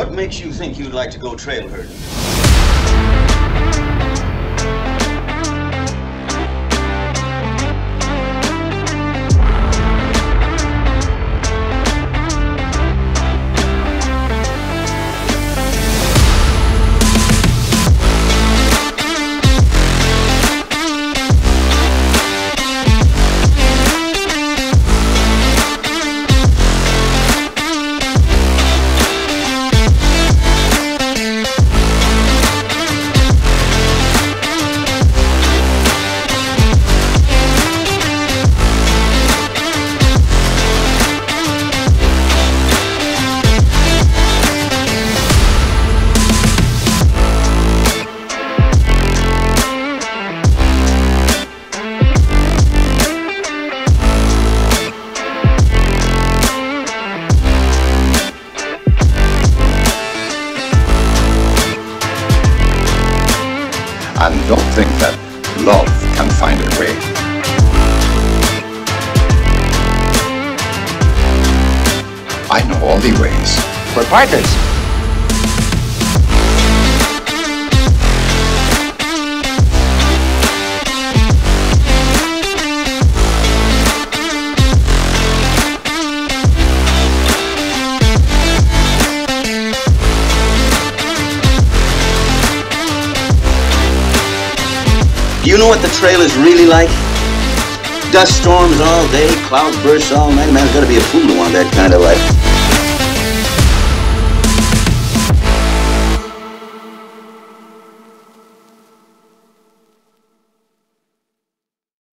What makes you think you'd like to go trail herding? And don't think that love can find a way. I know all the ways. We're partners. Do you know what the trail is really like? Dust storms all day, cloud bursts all night. Man, there's got to be a fool to want that kind of life.